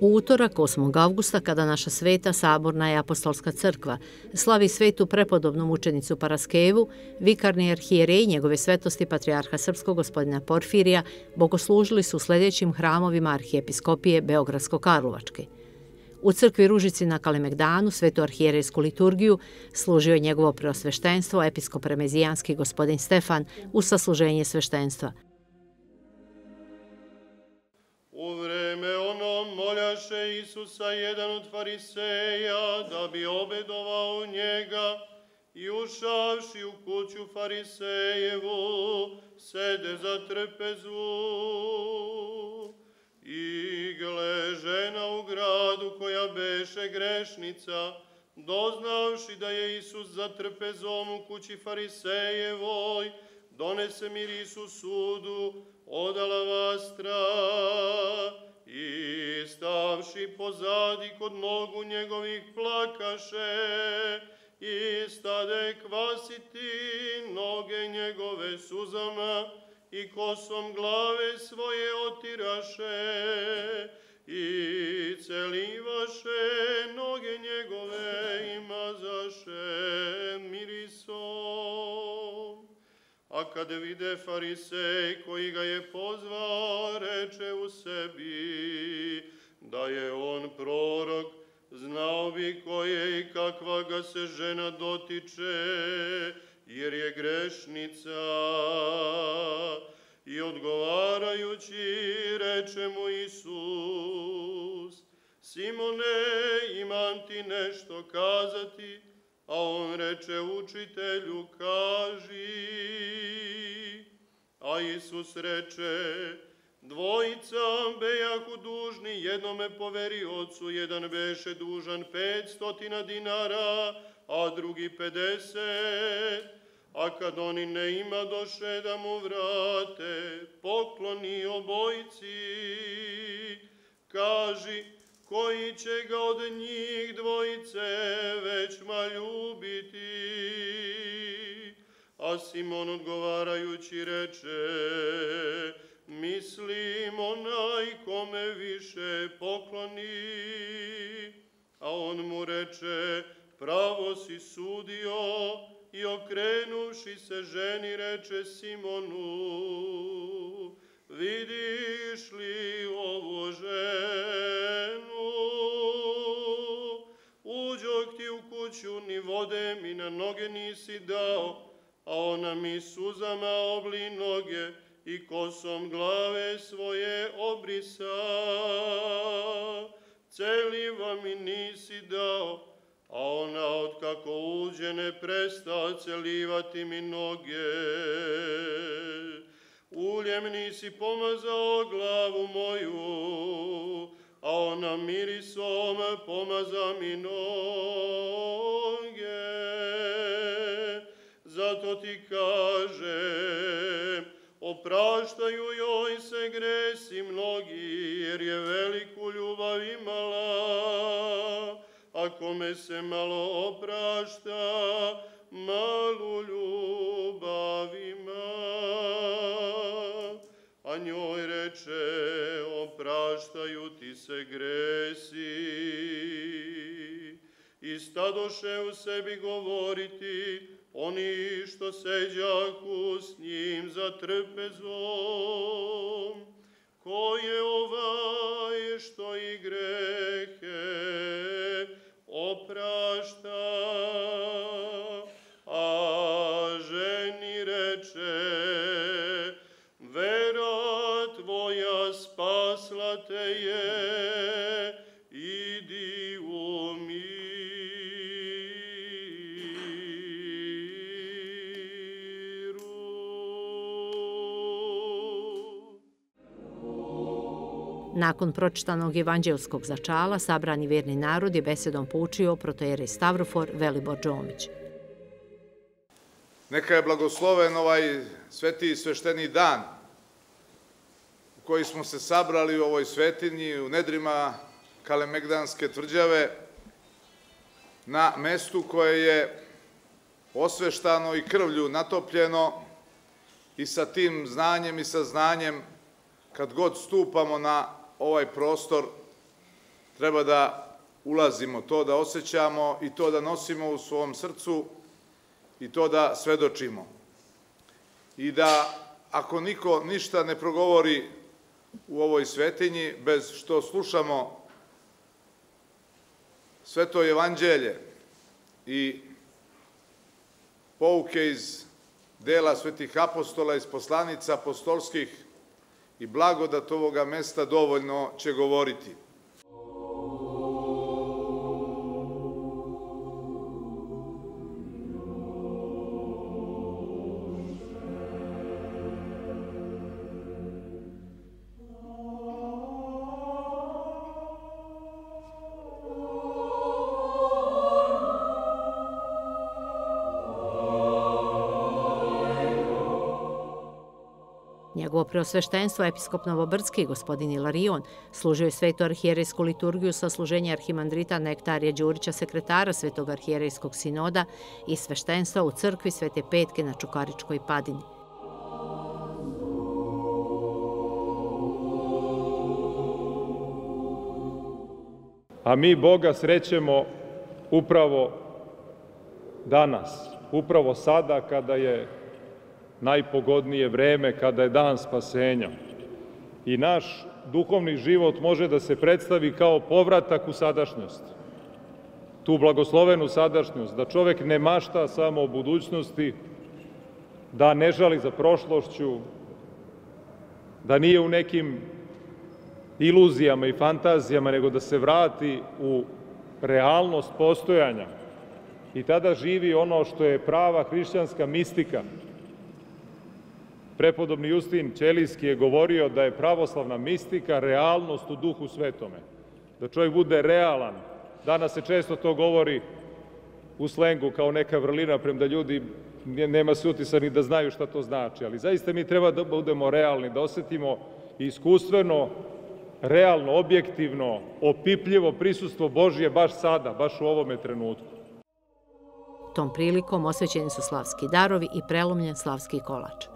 U utorak 8. avgusta, kada naša sveta, saborna i apostolska crkva slavi svetu prepodobnu mučenicu Paraskevu, vikarni arhijerej njegove svetosti patrijarha srpskog gospodina Porfirija bogoslužili su u sljedećim hramovima arhijepiskopije Beogradsko-Karlovačke. U crkvi Ružici na Kalemegdanu svetu arhijerejsku liturgiju služio je njegovo preosveštenstvo episkop remezijanski gospodin Stefan uz sasluženje sveštenstva. U vreme ono moljaše Isusa jedan od fariseja da bi obedovao njega i ušavši u kuću farisejevu sede za trpezu. I gle, žena u gradu koja beše grešnica, doznavši da je Isus za trpezom u kući farisejevoj, donese mirisu sudu, odala vastra i stavši pozadi kod nogu njegovih plakaše i stade kvasiti noge njegove suzama i kosom glave svoje otiraše i celivaše noge njegove i mazaše mirisom. A kad vide farisej koji ga je pozvao, reče u sebi da je on prorok, znao bi koje i kakva ga se žena dotiče, jer je grešnica. I odgovarajući reče mu Isus: Simone, imam ti nešto kazati. A on reče: Učitelju, kaži. A Isus reče: Dvojica bejahu dužni jednome poveriocu, jedan beše dužan 500 dinara, a drugi 50. A kad oni ne imadoše da mu vrate, pokloni obojici. Kaži, koji će ga od njih dvojice većma ljubiti? A Simon odgovarajući reče: Mislim onaj kome više pokloni. A on mu reče: Pravo si sudio. I okrenuši se ženi reče Simonu: Vidiš li ovu ženu? Uđoh ti u kuću, ni vode mi na noge nisi dao, a ona mi suzama obli noge i kosom glave svoje obrisa. Celiva mi nisi dao, a ona otkako uđe ne presta celivati mi noge. Uljem nisi pomazao glavu moju, a ona mirisom pomaza mi noge. Zato ti kažem, opraštaju joj se gresi mnogi, jer je veliku ljubav imala. A kome se malo oprašta, malu ljubav ima. A njoj reče: Opraštaju ti se gresi. I stadoše u sebi govoriti oni što seđaku s njim za trpezom. Ko je ovaj što i grehe oprašta? A ženi reče: Vera tvoja spasla te je, idi u miru. Nakon pročitanog evanđelskog začala, sabrani vjerni narod je besedom poučio protojerej Stavrofor Velibor Đomić. Neka je blagosloven ovaj sveti i svešteni dan u koji smo se sabrali u ovoj svetinji, u nedrima Kalemegdanske tvrđave, na mestu koje je osveštano i krvlju natopljeno, i sa tim znanjem i saznanjem, kad god stupamo na ovaj prostor, treba da ulazimo, to da osjećamo i to da nosimo u svom srcu i to da svedočimo. I da ako niko ništa ne progovori u ovoj svetinji, bez što slušamo Sveto evanđelje i pouke iz dela svetih apostola, iz poslanica apostolskih i blagodat ovoga mesta dovoljno će govoriti. Njegovo preosveštenstvo, episkop Novobrdski, gospodin Ilarion, služio je svetu arhijerejsku liturgiju sa služenja arhimandrita Nektarija Đurića, sekretara Svetog arhijerejskog sinoda i sveštenstva u crkvi Svete Petke na Čukaričkoj padini. A mi Boga srećemo upravo danas, upravo sada kada je najpogodnije vreme, kada je dan spasenja. I naš duhovni život može da se predstavi kao povratak u sadašnjost. Tu blagoslovenu sadašnjost, da čovek ne mašta samo o budućnosti, da ne žali za prošlošću, da nije u nekim iluzijama i fantazijama, nego da se vrati u realnost postojanja. I tada živi ono što je prava hrišćanska mistika. Prepodobni Justin Ćelijski je govorio da je pravoslavna mistika realnost u Duhu Svetome. Da čovjek bude realan. Danas se često to govori u slengu kao neka vrlina, premda ljudi nema se utisak ni da znaju šta to znači. Ali zaista mi treba da budemo realni, da osetimo iskustveno, realno, objektivno, opipljivo prisustvo Božje baš sada, baš u ovome trenutku. Tom prilikom osvećeni su slavski darovi i prelomljen slavski kolač.